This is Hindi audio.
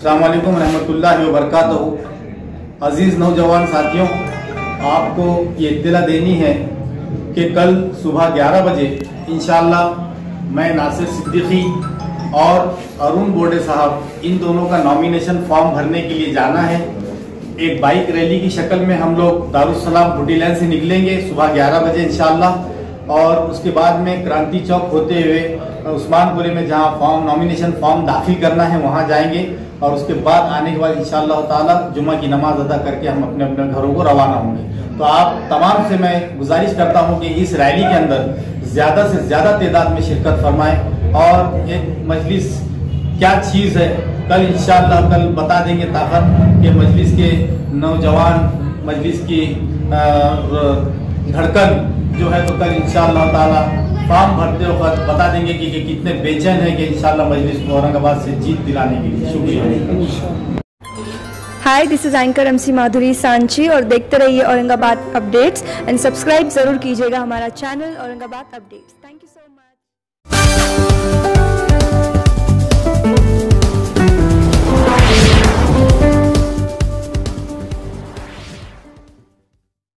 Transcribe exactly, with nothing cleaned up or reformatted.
अस्सलाम वालेकुम रहमतुल्लाहि व बरकातहू। अजीज़ नौजवान साथियों, आपको ये इत्तला देनी है कि कल सुबह ग्यारह बजे इंशाअल्लाह मैं नासिर सिद्दीकी और अरुण बोडे साहब इन दोनों का नॉमिनेशन फॉर्म भरने के लिए जाना है। एक बाइक रैली की शक्ल में हम लोग दारुस्सलाम भुट्टी लाइन से निकलेंगे सुबह ग्यारह बजे इंशाअल्लाह, और उसके बाद में क्रांति चौक होते हुए उस्मानपुरे में जहां फॉर्म नॉमिनेशन फॉर्म दाखिल करना है वहां जाएंगे, और उसके बाद आने के बाद इंशाअल्लाह ताला जुम्मा की नमाज अदा करके हम अपने अपने घरों को रवाना होंगे। तो आप तमाम से मैं गुजारिश करता हूं कि इस रैली के अंदर ज्यादा से ज्यादा तादाद में शिरकत फरमाएं, और एक मजलिस क्या चीज़ है कल इंशाअल्लाह कल बता देंगे ताकत के मजलिस के नौजवान, मजलिस की धड़कन जो है, तो कल इंशाअल्लाह ताला फॉर्म भरते वक्त बता देंगे कि, कि कितने बेचैन है कि इंशाअल्लाह मजलिस को औरंगाबाद से जीत दिलाने के लिए। शुक्रिया। Hi, this is anchor MC Madhuri Sanchi और देखते रहिए औरंगाबाद अपडेट्स एंड सब्सक्राइब जरूर कीजिएगा हमारा channel Aurangabad updates. Thank you so much.